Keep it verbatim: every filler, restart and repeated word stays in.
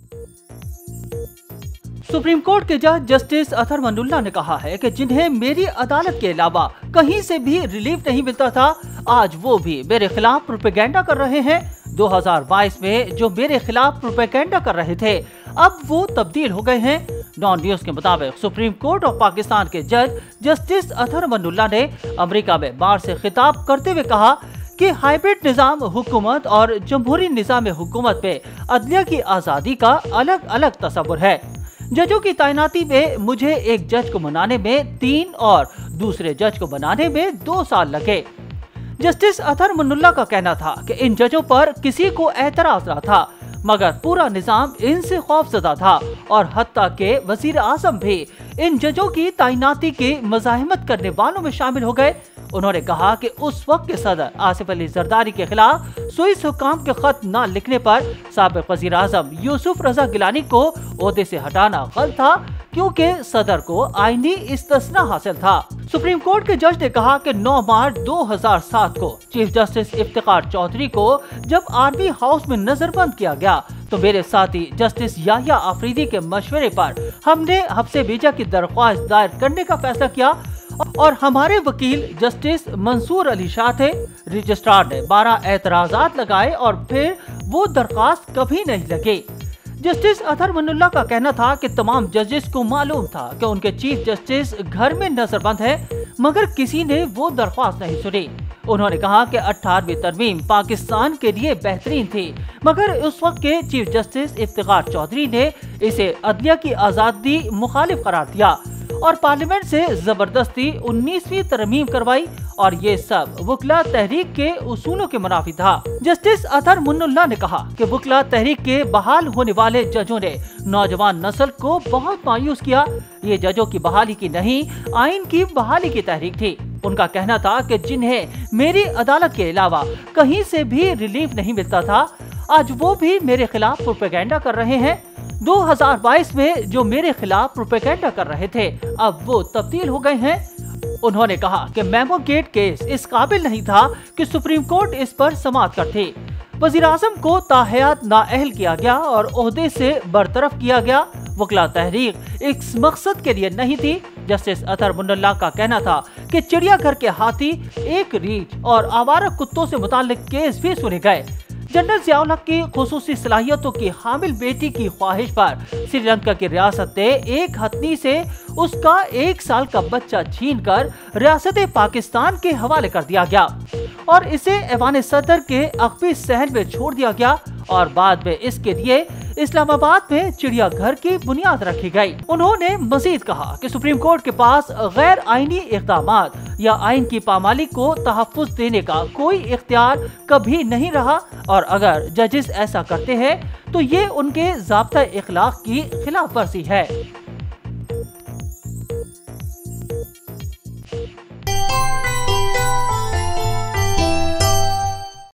Supreme court के जज justice Athar मनुल्लाह ने कहा है कि जिन्हें मेरी अदालत के अलावा कहीं से भी रिलीफ नहीं मिलता था, आज वो भी मेरे खिलाफ प्रोपेगेंडा कर रहे हैं। दो हज़ार बाईस में जो मेरे खिलाफ प्रोपेगेंडा कर रहे थे, अब वो तब्दील हो गए हैं। नॉन न्यूज के मुताबिक सुप्रीम कोर्ट ऑफ पाकिस्तान के जज जस्टिस अथर मनुल्लाह ने अमेरिका में बार से खिताब करते हुए कहा कि हाइब्रिड निजाम हुकूमत और जमहूरी निजाम हुकूमत में अदलिया की आजादी का अलग अलग तस्वुर है। जजों की तैनाती में मुझे एक जज को बनाने में तीन और दूसरे जज को बनाने में दो साल लगे। जस्टिस अथर मनुल्लाह का कहना था कि इन जजों पर किसी को एतराज न था, मगर पूरा निजाम इनसे खौफजदा था और हत्ता के वजीर आजम भी इन जजों की तैनाती की मज़ाहमत करने वालों में शामिल हो गए। उन्होंने कहा कि उस वक्त के सदर आसिफ अली जरदारी के खिलाफ स्विस हुकाम के खत न लिखने पर साबिक वजीर आजम यूसुफ रजा गिलानी को ओहदे से हटाना गलत था, क्योंकि सदर को आईनी इस्तिस्ना हासिल था। सुप्रीम कोर्ट के जज ने कहा कि नौ मार्च दो हज़ार सात को चीफ जस्टिस इफ्तिखार चौधरी को जब आर्मी हाउस में नजरबंद किया गया तो मेरे साथी जस्टिस याहिया आफरीदी के मशवरे पर हमने हफ्ते भेजा की दरख्वास्त दायर करने का फैसला किया और हमारे वकील जस्टिस मंसूर अली शाह थे। रजिस्ट्रार ने बारह एतराजात लगाए और फिर वो दरख्वास्त कभी नहीं लगे। जस्टिस अथर मनुल्लाह का कहना था कि तमाम जजेस को मालूम था कि उनके चीफ जस्टिस घर में नजरबंद है, मगर किसी ने वो दरख्वास्त नहीं सुनी। उन्होंने कहा कि अठारहवीं तरमीम पाकिस्तान के लिए बेहतरीन थी, मगर उस वक्त के चीफ जस्टिस इफ्तिखार चौधरी ने इसे अदलिया की आजादी मुखालिफ करार दिया और पार्लियामेंट से जबरदस्ती उन्नीसवीं तरमीम करवाई और ये सब वकला तहरीक के उसूलों के मुनाफी था। जस्टिस अथर मनुल्लाह ने कहा कि वकला तहरीक के बहाल होने वाले जजों ने नौजवान नस्ल को बहुत मायूस किया। ये जजों की बहाली की नहीं, आइन की बहाली की तहरीक थी। उनका कहना था कि जिन्हें मेरी अदालत के अलावा कहीं से भी रिलीफ नहीं मिलता था, आज वो भी मेरे खिलाफ प्रोपेगेंडा कर रहे हैं। दो हज़ार बाईस में जो मेरे खिलाफ प्रोपेगेंडा कर रहे थे, अब वो तब्दील हो गए हैं। उन्होंने कहा कि मेमो गेट केस इस काबिल नहीं था कि सुप्रीम कोर्ट इस पर समाअत करती। वजीर आजम को ताहयात नाअहल किया गया और ओहदे से बरतरफ किया गया। वकला तहरीक इस मकसद के लिए नहीं थी। जस्टिस अथर मनुल्लाह का कहना था कि चिड़ियाघर के हाथी, एक रीछ और आवारा कुत्तों से मुताल्लिक केस भी सुने गए। जनरल ज़ियाउल हक की खुसूसी सलाहियतों की हामिल बेटी की ख्वाहिश पर श्रीलंका की रियासत ने एक हथनी से उसका एक साल का बच्चा छीनकर रियासत पाकिस्तान के हवाले कर दिया गया और इसे ऐवान सदर के अक़बी सहन में छोड़ दिया गया और बाद में इसके लिए इस्लामाबाद में चिड़ियाघर की बुनियाद रखी गई। उन्होंने मजीद कहा कि सुप्रीम कोर्ट के पास गैर आईनी इक़दामात या आइन की पामाली को तहफ़्फ़ुज़ देने का कोई इख्तियार कभी नहीं रहा और अगर जजेस ऐसा करते हैं तो ये उनके ज़ाब्ता इखलाक की खिलाफ वर्जी है।